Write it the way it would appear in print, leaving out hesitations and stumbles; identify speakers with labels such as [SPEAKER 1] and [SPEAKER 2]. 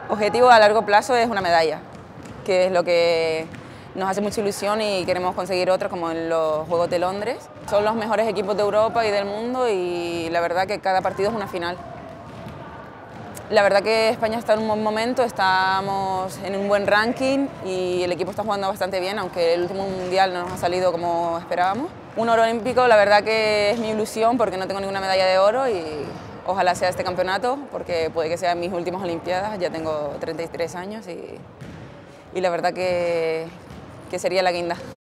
[SPEAKER 1] Objetivo a largo plazo es una medalla, que es lo que nos hace mucha ilusión y queremos conseguir otra como en los Juegos de Londres. Son los mejores equipos de Europa y del mundo y la verdad que cada partido es una final. La verdad que España está en un buen momento, estamos en un buen ranking y el equipo está jugando bastante bien, aunque el último mundial no nos ha salido como esperábamos. Un oro olímpico, la verdad que es mi ilusión porque no tengo ninguna medalla de oro y ojalá sea este campeonato porque puede que sean mis últimas olimpiadas, ya tengo 33 años y la verdad que sería la guinda.